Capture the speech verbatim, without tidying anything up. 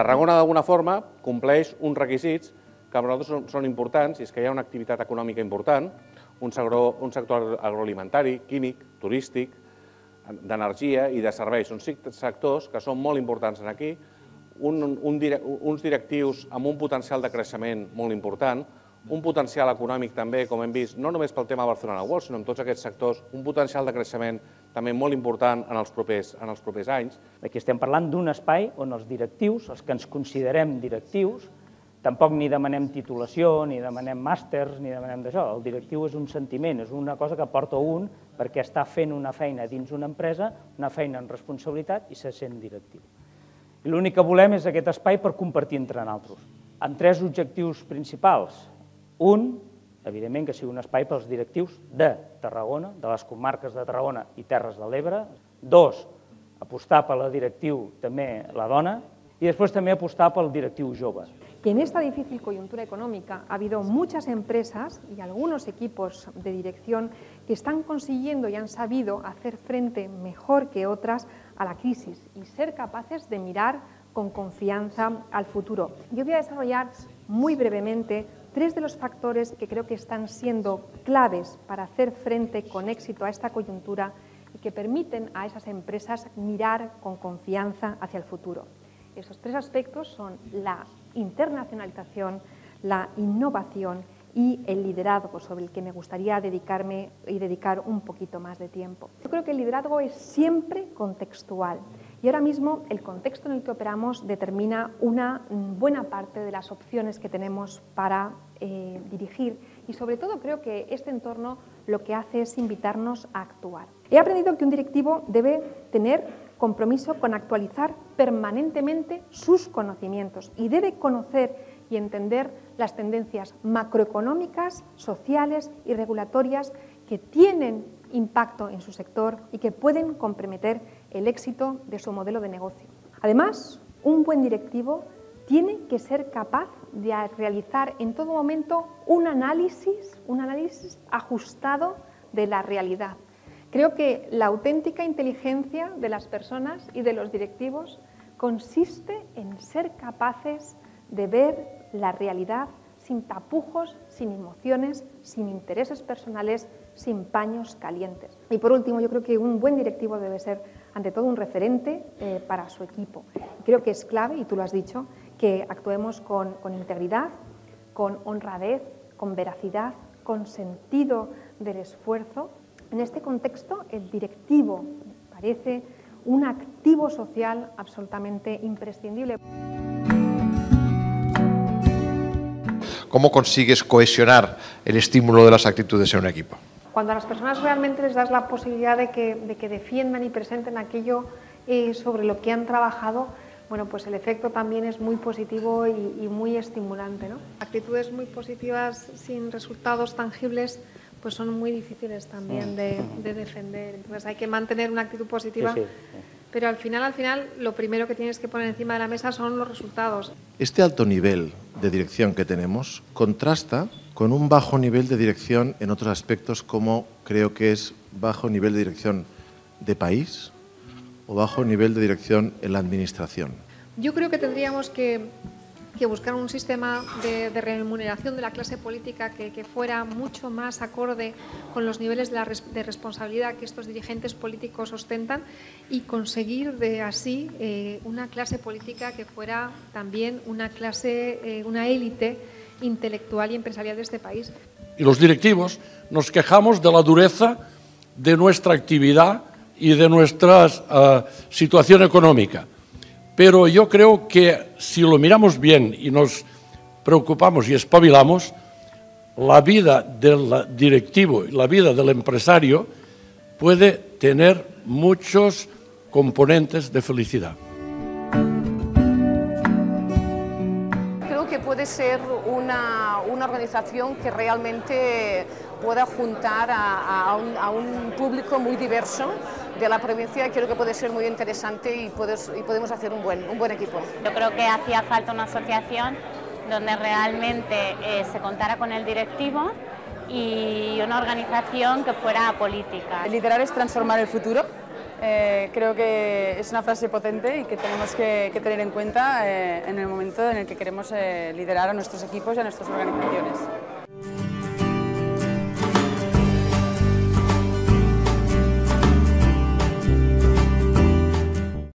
Tarragona, d'alguna forma, compleix uns requisits que per nosaltres són, són importants, i és que hi ha una activitat econòmica important, un sector, un sector agroalimentari, químic, turístic, d'energia i de serveis. Són sectors que són molt importants aquí, un, un, uns directius amb un potencial de creixement molt important, un potencial econòmic també, com hem vist, no només pel tema Barcelona World, sinó en tots aquests sectors, un potencial de creixement també molt important en els propers, en els propers anys. Aquí estem parlant d'un espai on els directius, els que ens considerem directius, tampoc ni demanem titulació, ni demanem màsters, ni demanem d'això. El directiu és un sentiment, és una cosa que porta un perquè està fent una feina dins una empresa, una feina en responsabilitat i se sent directiu. I l'únic que volem és aquest espai per compartir entre nosaltres, amb tres objectius principals. Un, evidentment, que sigui un espai pels directius de Tarragona, de les comarques de Tarragona i Terres de l'Ebre. Dos, apostar per la directiu també la dona. Y después también apostar por el directivo jove. Que en esta difícil coyuntura económica ha habido muchas empresas y algunos equipos de dirección que están consiguiendo y han sabido hacer frente mejor que otras a la crisis y ser capaces de mirar con confianza al futuro. Yo voy a desarrollar muy brevemente tres de los factores que creo que están siendo claves para hacer frente con éxito a esta coyuntura y que permiten a esas empresas mirar con confianza hacia el futuro. Esos tres aspectos son la internacionalización, la innovación y el liderazgo, sobre el que me gustaría dedicarme y dedicar un poquito más de tiempo. Yo creo que el liderazgo es siempre contextual y ahora mismo el contexto en el que operamos determina una buena parte de las opciones que tenemos para eh, dirigir y sobre todo creo que este entorno lo que hace es invitarnos a actuar. He aprendido que un directivo debe tener compromiso con actualizar permanentemente sus conocimientos y debe conocer y entender las tendencias macroeconómicas, sociales y regulatorias que tienen impacto en su sector y que pueden comprometer el éxito de su modelo de negocio. Además, un buen directivo tiene que ser capaz de realizar en todo momento un análisis, un análisis ajustado de la realidad. Creo que la auténtica inteligencia de las personas y de los directivos consiste en ser capaces de ver la realidad sin tapujos, sin emociones, sin intereses personales, sin paños calientes. Y por último, yo creo que un buen directivo debe ser, ante todo, un referente eh, para su equipo. Creo que es clave, y tú lo has dicho, que actuemos con, con integridad, con honradez, con veracidad, con sentido del esfuerzo. En este contexto, el directivo me parece un activo social absolutamente imprescindible. ¿Cómo consigues cohesionar el estímulo de las actitudes en un equipo? Cuando a las personas realmente les das la posibilidad de que, de que defiendan y presenten aquello eh, sobre lo que han trabajado, bueno, pues el efecto también es muy positivo y, y muy estimulante, ¿no? Actitudes muy positivas sin resultados tangibles pues son muy difíciles también de, de defender. Entonces hay que mantener una actitud positiva, sí, sí, sí. Pero al final, al final, lo primero que tienes que poner encima de la mesa son los resultados. Este alto nivel de dirección que tenemos contrasta con un bajo nivel de dirección en otros aspectos, como creo que es bajo nivel de dirección de país o bajo nivel de dirección en la administración. Yo creo que tendríamos que que buscar un sistema de, de remuneración de la clase política que, que fuera mucho más acorde con los niveles de, la res, de responsabilidad que estos dirigentes políticos ostentan y conseguir de así eh, una clase política que fuera también una clase, eh, una élite intelectual y empresarial de este país. Y los directivos nos quejamos de la dureza de nuestra actividad y de nuestra uh, situación económica. Pero yo creo que si lo miramos bien y nos preocupamos y espabilamos, la vida del directivo y la vida del empresario puede tener muchos componentes de felicidad. Creo que puede ser una, una organización que realmente pueda juntar a, a, un, a un público muy diverso de la provincia. Creo que puede ser muy interesante y, puedes, y podemos hacer un buen, un buen equipo. Yo creo que hacía falta una asociación donde realmente eh, se contara con el directivo y una organización que fuera política. Liderar es transformar el futuro Eh, creo que es una frase potente y que tenemos que, que tener en cuenta eh, en el momento en el que queremos eh, liderar a nuestros equipos y a nuestras organizaciones.